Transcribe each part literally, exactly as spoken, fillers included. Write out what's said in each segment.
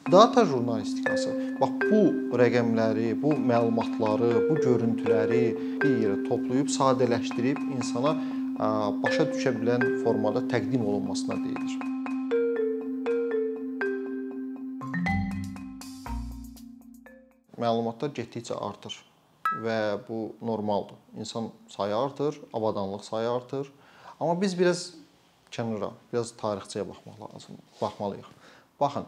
Data jurnalistikası, bax bu rəqəmləri, bu məlumatları, bu görüntüləri bir yerə toplayıb, sadələşdirib insana başa düşə bilən formada təqdim olunmasına deyilir. Məlumatlar getdikcə artır və bu normaldır. İnsan sayı artır, avadanlıq sayı artır. Amma biz biraz kənara, biraz tarixçəyə baxmaq lazım, baxmalıyıq. Baxın,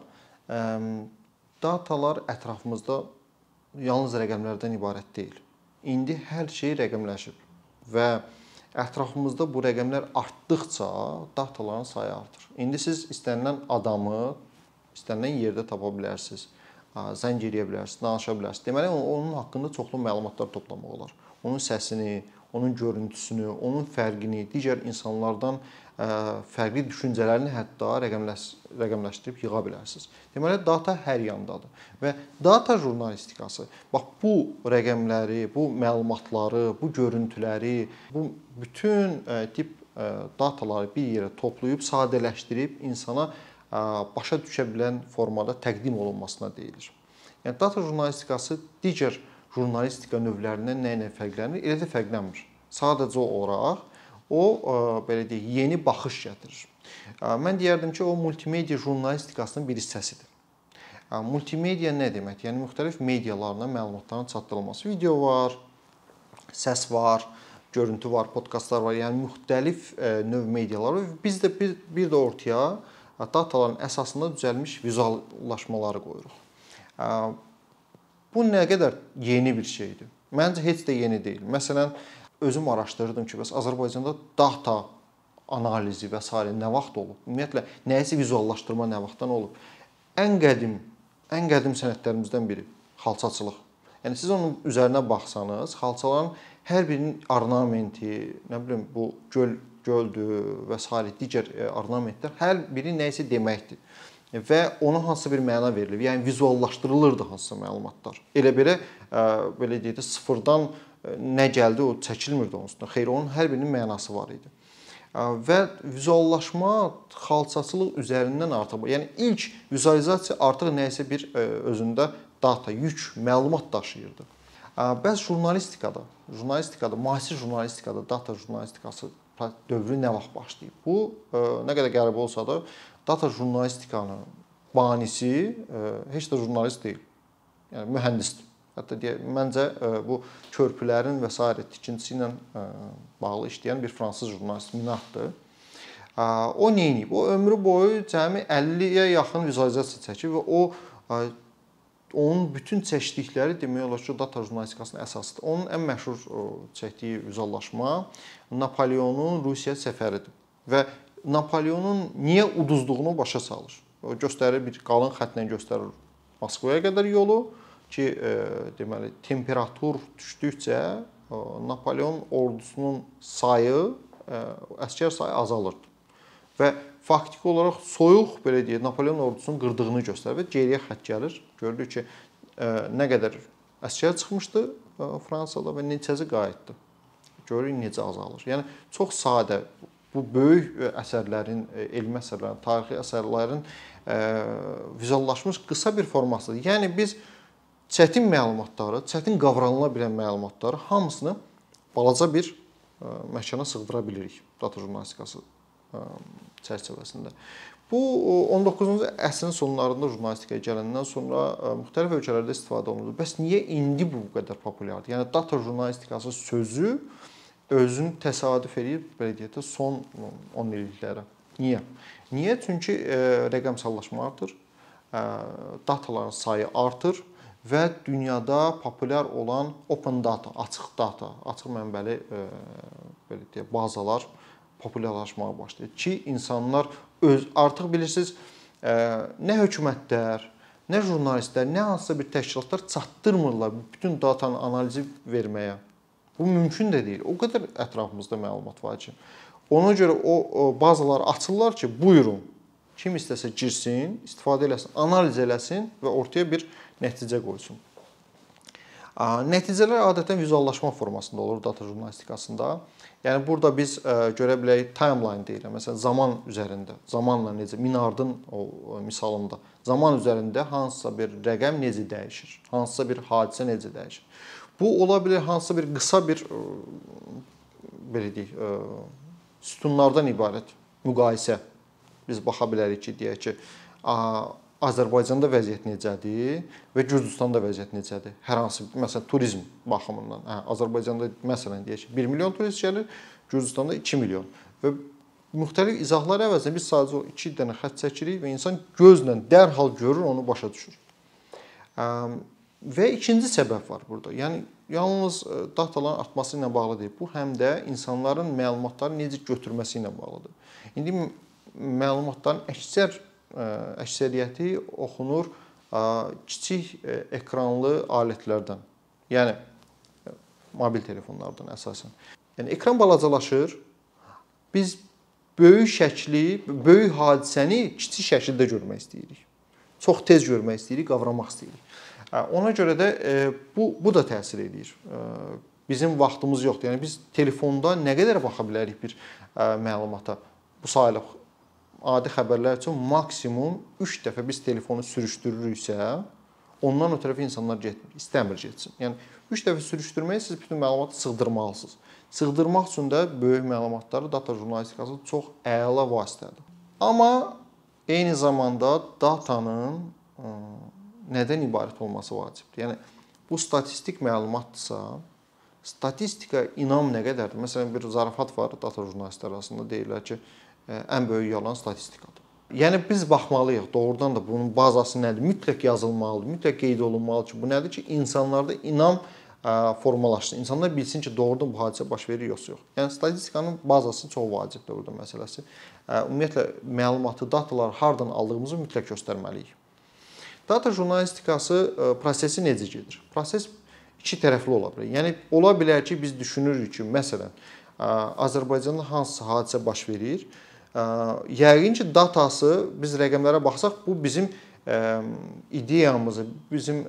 datalar ətrafımızda yalnız rəqəmlərdən ibarət deyil. İndi hər şey rəqəmləşib və ətrafımızda bu rəqəmlər artdıqca dataların sayı artır. İndi siz istənilən adamı istənilən yerdə tapa bilərsiniz, zəng eləyə bilərsiniz, danışa bilərsiniz. Deməli, onun haqqında çoxlu məlumatlar toplamaq olar. Onun səsini, onun görüntüsünü, onun fərqini, digər insanlardan fərqli düşüncələrini hətta rəqəmləşdirib yığa bilərsiniz. Deməli, data hər yandadır. Və data jurnalistikası, bax bu rəqəmləri, bu məlumatları, bu görüntüləri, bu bütün tip dataları bir yerə toplayıb, sadələşdirib insana başa düşə bilən formada təqdim olunmasına deyilir. Yəni, data jurnalistikası digər jurnalistika növlərindən nə ilə fərqlənir? Elə də fərqlənmir. Sadəcə olaraq o, belə deyək, yeni baxış gətirir. Mən deyərdim ki, o multimedia jurnalistikasının bir hissəsidir. Multimedia nə demək? Yəni, müxtəlif medialarına məlumatların çatdırılması. Video var, səs var, görüntü var, podkastlar var. Yəni, müxtəlif növ medialar var. Biz də bir, bir də ortaya dataların əsasında düzəlmiş vizuallaşmaları qoyuruq. Bu nə qədər yeni bir şeydir? Məncə, heç də yeni deyil. Məsələn, özüm araşdırdım ki, bəs Azərbaycanda data analizi və s. nə vaxt olub? Ümumiyyətlə, nəyisə vizuallaşdırma nə vaxtdan olub? Ən qədim, ən qədim sənətlərimizdən biri xalçaçılıq. Yəni, siz onun üzərinə baxsanız, xalçaların hər birinin ornamenti, nə bilim, bu göl, göldür və s. digər ornamentlər hər biri nəyisə deməkdir. Və ona hansısa bir məna verilir. Yəni, vizuallaşdırılırdı hansısa məlumatlar. Elə-belə, belə deyək də, sıfırdan nə gəldi, o çəkilmirdi onun üstündə. Xeyr, onun hər birinin mənası var idi. Və vizuallaşma xalçaçılıq üzərindən artıq, yəni ilk vizualizasiya artıq nəyisə bir özündə data, yük, məlumat daşıyırdı. Bəs jurnalistikada, jurnalistikada, müasir jurnalistikada data jurnalistikası dövrü nə vaxt başlayıb? Bu, nə qədər qəribə olsa da, data jurnalistikanın banisi heç də jurnalist deyil, yəni mühəndisdir. Hətta deyək, məncə bu körpülərin və s. tikintisi ilə bağlı işləyən bir fransız jurnalist Minatdır. O nə edib? O ömrü boyu cəmi əlliyə yaxın vizualizasiya çəkib və o onun bütün çəkdikləri demək olar ki, data jurnalistikasının əsasıdır. Onun ən məşhur çəkdiyi vizuallaşma Napoleonun Rusiya səfəridir. Və Napoleonun niyə uduzduğunu başa salır. O göstərir, bir qalın xətlə göstərir Moskvaya qədər yolu ki, deməli, temperatur düşdükcə Napoleon ordusunun sayı, əsgər sayı azalırdı. Və faktiki olaraq soyuq, belə deyək, Napoleon ordusunun qırdığını göstərir və geriyə xətt gəlir. Görülür ki, nə qədər əsgər çıxmışdı Fransada və neçəsi qayıtdı. Görürük necə azalır. Yəni, çox sadə, bu böyük əsərlərin, elmi əsərlərin, tarixi əsərlərin vizuallaşmış qısa bir formasıdır. Yəni, biz çətin məlumatları, çətin qavranıla bilən məlumatları hamısını balaca bir məkana sığdıra bilirik data jurnalistikası çərçivəsində. Bu, on doqquzuncu əsrin sonlarında jurnalistikaya gələndən sonra müxtəlif ölkələrdə istifadə olunur. Bəs niyə indi bu qədər populyardır? Yəni, data jurnalistikası sözü özünü təsadüf edib, belə deyək də, son on illiklərə. Niyə? Niyə? Çünki rəqəmsallaşma artır, dataların sayı artır və dünyada populyar olan open data, açıq data, açıq mənbəli belə deyək, bazalar populyarlaşmağa başlayır ki, insanlar öz artıq bilirsiniz, nə hökumətlər, nə jurnalistlər, nə hansısa bir təşkilatlar çatdırmırlar bütün datanın analizi verməyə. Bu mümkün də deyil. O qədər ətrafımızda məlumat var ki. Ona görə o bazalar açırlar ki, buyurun, kim istəsə girsin, istifadə eləsin, analiz eləsin və ortaya bir nəticə qoysun. Nəticələr adətən vizuallaşma formasında olur data jurnalistikasında. Yəni burada biz ə, görə bilərik timeline deyirəm. Məsələn, zaman üzərində, zamanla necə Minardın o, o misalında zaman üzərində hansısa bir rəqəm necə dəyişir, hansısa bir hadisə necə dəyişir. Bu ola bilər hansısa bir qısa bir ə, belə deyək, ə, sütunlardan ibarət müqayisə. Biz baxa bilərik ki, deyək ki, ə, Azərbaycanda vəziyyət necədir və Gürcüstanda vəziyyət necədir? Hər hansı, məsələn, turizm baxımından. Hə, Azərbaycanda məsələn deyək ki, bir milyon turist gəlir, Gürcüstanda iki milyon. Və müxtəlif izahlar əvəzinə biz sadəcə o iki dənə xətt çəkirik və insan gözlə dərhal görür, onu başa düşür. Və ikinci səbəb var burada. Yəni yalnız dataların artması ilə bağlı deyil. Bu həm də insanların məlumatları necə götürməsi ilə bağlıdır. İndi məlumatların əksər əksəriyyəti oxunur kiçik ekranlı alətlərdən. Yəni mobil telefonlardan əsasən. Yəni ekran balacalaşır. Biz böyük şəkli, böyük hadisəni kiçik şəkildə görmək istəyirik. Çox tez görmək istəyirik, qavramaq istəyirik. Ona görə də bu bu da təsir edir. Bizim vaxtımız yoxdur. Yəni biz telefonda nə qədər baxa bilərik bir məlumata? Bu sayılır. Adi xəbərlər üçün maksimum üç dəfə biz telefonu sürüşdürürüksə, ondan ötürü insanlar getmir, istəmir getsin. Yəni üç dəfə sürüşdürməyə siz bütün məlumatı sığdırmalısınız. Sığdırmaq üçün də böyük məlumatları data jurnalistikası çox əla vasitədir. Amma eyni zamanda datanın nədən ibarət olması vacibdir. Yəni bu statistik məlumatdırsa, statistika inam nə qədərdir? Məsələn, bir zarafat var data jurnalistlər arasında, deyirlər ki, ən böyük yalan statistikadır. Yəni biz baxmalıyıq, doğrudan da bunun bazası nədir? Mütləq yazılmalıdır, mütləq qeyd olunmalıdır ki, bu nədir ki, insanlarda inam formalaşsın. İnsanlar bilsin ki, doğrudan bu hadisə baş verir, yoxsa yox. Yəni statistikanın bazası çox vacibdir burada məsələsi. Ümumiyyətlə məlumatı, dataları hardan aldığımızı mütləq göstərməliyik. Data jurnalistikası prosesi necə gedir? Proses iki tərəfli ola bilər. Yəni ola bilər ki, biz düşünürük ki, məsələn, Azərbaycanda hansısa hadisə baş verir. Yəqin ki, datası biz rəqəmlərə baxsaq, bu bizim ideyamızı, bizim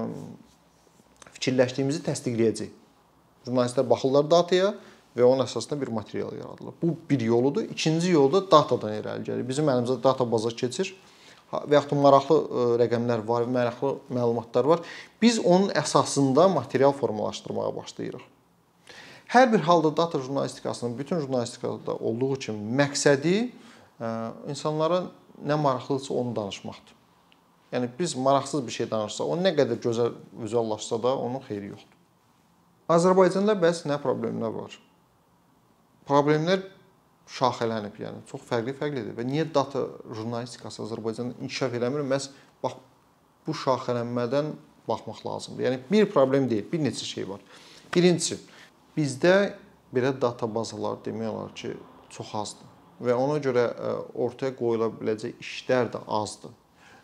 fikirləşdiyimizi təsdiqləyəcək. Jurnalistlər baxırlar dataya və onun əsasında bir material yaradılır. Bu bir yoludur. İkinci yol da datadan irəli gəlir. Bizim əlimizdə data baza keçir və yaxud da maraqlı rəqəmlər var, maraqlı məlumatlar var. Biz onun əsasında material formalaşdırmağa başlayırıq. Hər bir halda data jurnalistikasının, bütün jurnalistikada olduğu kimi məqsədi insanlara nə maraqlıdırsa onu danışmaqdır. Yəni biz maraqsız bir şey danışsaq, o nə qədər gözəl vizuallaşsa da onun xeyri yoxdur. Azərbaycanda bəs nə problemlər var? Problemlər şaxələnib, yəni çox fərqli-fərqlidir və niyə data jurnalistikası Azərbaycanda inkişaf eləmir? Məhz bax bu şaxələnmədən baxmaq lazımdır. Yəni bir problem deyil, bir neçə şey var. Birincisi, bizdə belə data bazaları demək olar ki, çox azdır və ona görə ortaya qoyula biləcək işlər də azdır.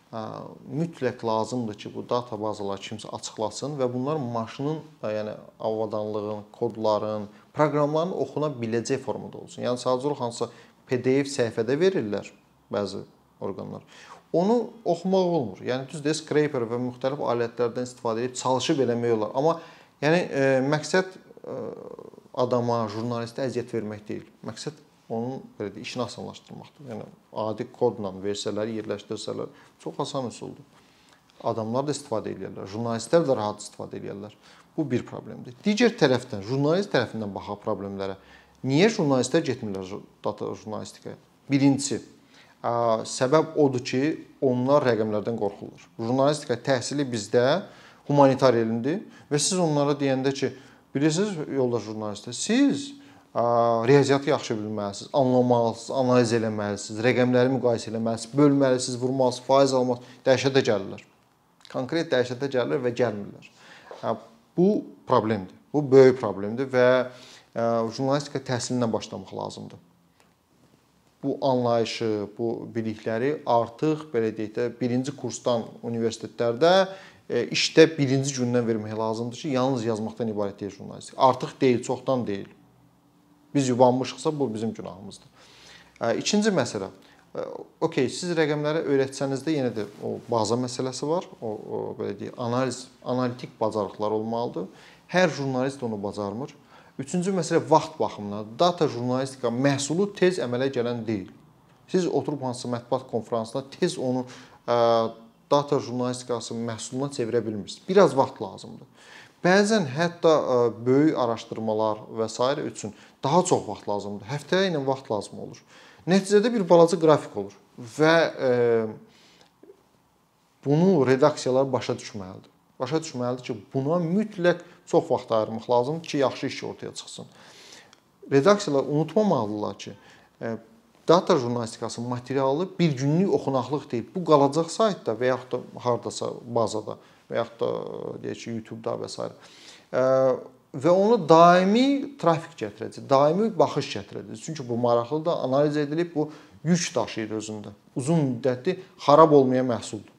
Mütləq lazımdır ki, bu data bazaları kimsə açıqlasın və bunlar maşının, yəni avadanlığın, kodların, proqramların oxuna biləcək formada olsun. Yəni sadəcə olaraq hansısa P D F səhifədə verirlər bəzi orqanlar. Onu oxumaq olmur. Yəni düzdür, scraper və müxtəlif alətlərdən istifadə edib çalışıb eləmək olar. Amma yəni e, məqsəd e, adama, jurnalistə əziyyət vermək deyil. Məqsəd onun belə deyək, işini asanlaşdırmaqdır. Yəni adi kodla versələr, yerləşdirsələr çox asan üsuldur. Adamlar da istifadə edirlər, jurnalistlər də rahat istifadə edirlər. Bu bir problemdir. Digər tərəfdən, jurnalist tərəfindən baxaq problemlərə. Niyə jurnalistlər getmirlər data jurnalistikaya? Birincisi, ə, səbəb odur ki, onlar rəqəmlərdən qorxurlar. Jurnalistika təhsili bizdə humanitar elmdir və siz onlara deyəndə ki, bilirsiniz yoldaş jurnalistlər, siz riyaziyyatı yaxşı bilməlisiniz, anlamalısınız, analiz eləməlisiniz, rəqəmləri müqayisə eləməlisiniz, bölməlisiniz, vurmalısınız, faiz almalısınız, dəhşətə gəlirlər. Konkret dəhşətə gəlirlər və gəlmirlər. Bu problemdir. Bu böyük problemdir və jurnalistika təhsilindən başlamaq lazımdır. Bu anlayışı, bu bilikləri artıq belə deyək də birinci kursdan universitetlərdə işdə birinci gündən vermək lazımdır ki, yalnız yazmaqdan ibarət deyil jurnalistika. Artıq deyil, çoxdan deyil. Biz yubanmışıqsa bu bizim günahımızdır. İkinci məsələ, okey, siz rəqəmləri öyrətsəniz də yenə də o baza məsələsi var. O, o belə deyək, analiz, analitik bacarıqlar olmalıdır. Hər jurnalist onu bacarmır. Üçüncü məsələ vaxt baxımından. Data jurnalistika məhsulu tez əmələ gələn deyil. Siz oturub hansısa mətbuat konfransında tez onu ə, data jurnalistikası məhsuluna çevirə bilmirsiniz. Biraz vaxt lazımdır. Bəzən hətta ə, böyük araşdırmalar və s. üçün daha çox vaxt lazımdır. Həftəyə ilə vaxt lazım olur. Nəticədə bir balaca qrafik olur və e, bunu redaksiyalar başa düşməlidir. Başa düşməlidir ki, buna mütləq çox vaxt ayırmaq lazımdır ki, yaxşı iş ortaya çıxsın. Redaksiyalar unutmamalıdırlar ki, e, data jurnalistikası materialı bir günlük oxunaqlıq deyil. Bu qalacaq saytda və yaxud da hardasa bazada və yaxud da deyək ki, YouTube-da və s. E, və onu daimi trafik gətirəcək, daimi baxış gətirəcək. Çünki bu maraqlıdır, analiz edilib, bu yük daşıyır özündə. Uzun müddətli xarab olmayan məhsuldur.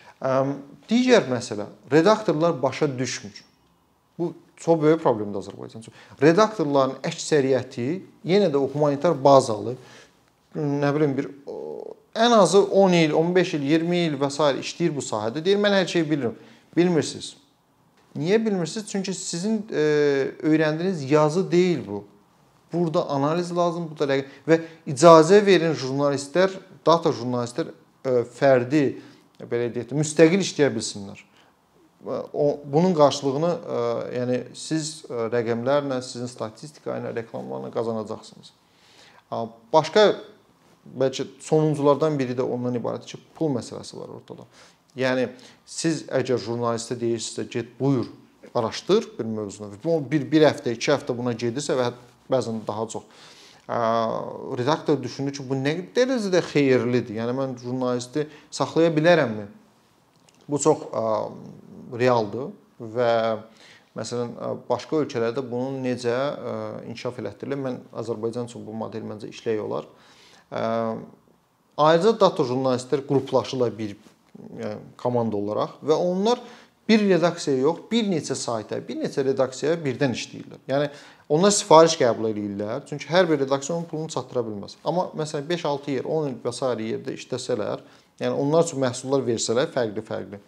Digər məsələ, redaktorlar başa düşmür. Bu çox böyük problemdir Azərbaycan üçün. Redaktorların əksəriyyəti yenə də o humanitar bazalı, nə bilim bir ən azı on il, on beş il, iyirmi il və s. işləyir bu sahədə. Deyir, mən hər şeyi bilirəm. Bilmirsiniz. Niyə bilmirsiniz? Çünki sizin e, öyrəndiyiniz yazı deyil bu. Burada analiz lazım, burada rəqəm və icazə verin jurnalistlər, data jurnalistlər e, fərdi, belə deyək, müstəqil işləyə bilsinlər. O, bunun qarşılığını e, yəni siz e, rəqəmlərlə, sizin statistika ilə, reklamlarla qazanacaqsınız. Başqa bəlkə sonunculardan biri də ondan ibarətdir ki, pul məsələsi var ortada. Yəni siz əgər jurnalistə deyirsinizsə, get buyur, araşdır bir mövzunu. Bir, bir həftə, iki həftə buna gedirsə və bəzən daha çox. Redaktor düşünür ki, bu nə dərəcədə xeyirlidir. Yəni mən jurnalisti saxlaya bilərəmmi? Bu çox ə, realdır və məsələn başqa ölkələrdə bunun necə ə, inkişaf elətdirilir? Mən Azərbaycan üçün bu model məncə işləyə olar. Ə, ayrıca data jurnalistlər qruplaşırlar bir yəni, komanda olaraq və onlar bir redaksiyaya yox, bir neçə sayta, bir neçə redaksiyaya birdən işləyirlər. Yəni onlar sifariş qəbul edirlər. Çünki hər bir redaksiya onun pulunu çatdıra bilməz. Amma məsələn beş altı yer, on il və s. yerdə işləsələr, yəni onlar üçün məhsullar versələr fərqli-fərqli.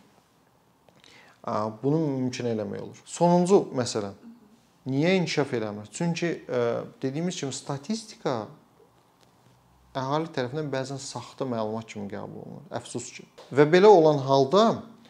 Bunu mümkün eləmək olur. Sonuncu məsələ. Niyə inkişaf eləmir? Çünki dediyimiz kimi statistika əhali tərəfindən bəzən saxta məlumat kimi qəbul olunur. Əfsus ki. Və belə olan halda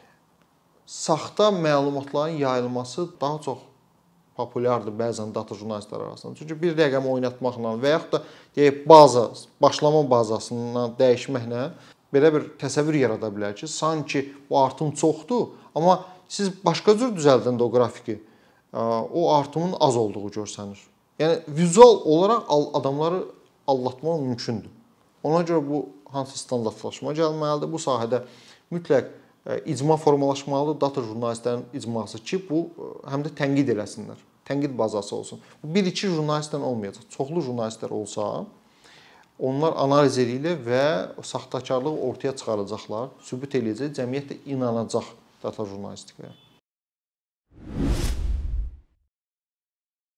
saxta məlumatların yayılması daha çox populyardır bəzən data jurnalistlər arasında. Çünki bir rəqəmi oynatmaqla və yaxud da deyək baza, başlama bazasından dəyişməklə belə bir təsəvvür yarada bilər ki, sanki bu artım çoxdur, amma siz başqa cür düzəldəndə o qrafiki, o artımın az olduğu görsənir. Yəni vizual olaraq adamları aldatmaq mümkündür. Ona görə bu hansı standartlaşma gəlməlidir. Bu sahədə mütləq icma formalaşmalıdır, data jurnalistlərin icması ki, bu həm də tənqid eləsinlər. Tənqid bazası olsun. Bu bir iki jurnalistlə olmayacaq. Çoxlu jurnalistlər olsa, onlar analiz edirlər və saxtakarlığı ortaya çıxaracaqlar, sübut eləyəcək, cəmiyyət də inanacaq data jurnalistikaya.